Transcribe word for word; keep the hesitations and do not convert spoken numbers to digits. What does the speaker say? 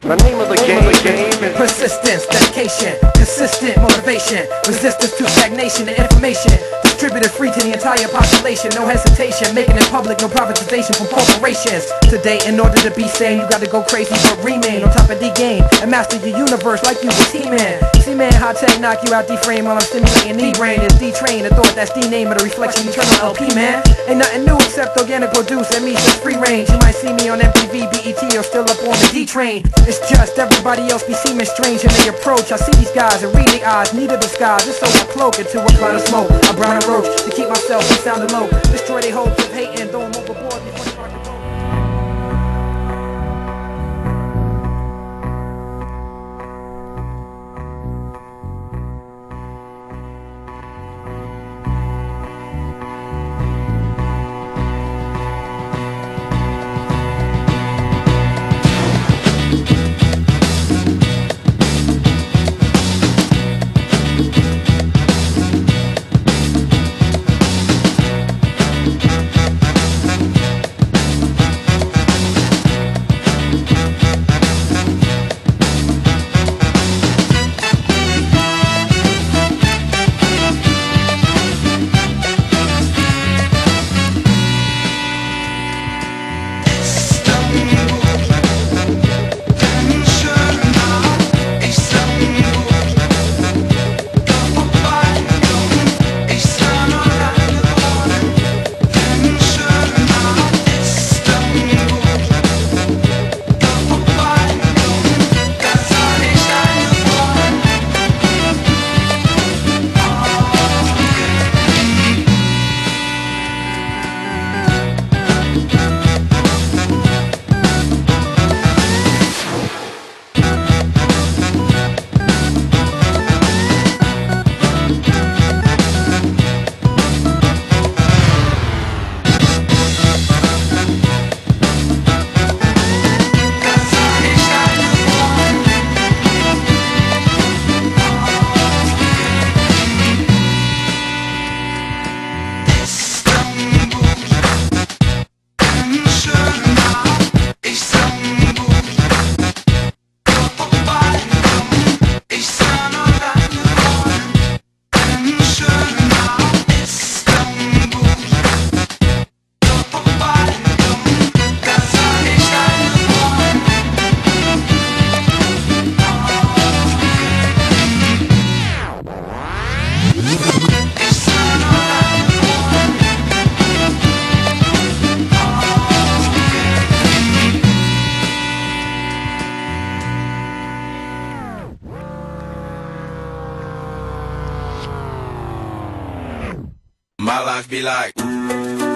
The name of the game, the game is persistence, dedication, consistent motivation, resistance to stagnation and information. Distributed free to the entire population, no hesitation, making it public, no privatization from corporations. Today, in order to be sane, you gotta go crazy but remain on top of the game and master your universe like you was He-Man. C-Man, high tech, knock you out D-frame while I'm stimulating E-brain. It's D-train, the thought that's D-name of the reflection, eternal L P, man. Ain't nothing new except organic produce, that means it's free range. You might see me on M T V, B E T, or still up on the D-train. It's just everybody else be seeming strange in their approach. I see these guys and read their eyes, need a disguise. It's so I cloak into a cloud of smoke. I brown and roach to keep myself from sounding low. Destroy their hopes of hating, throw them overboard before they start to go. My life be like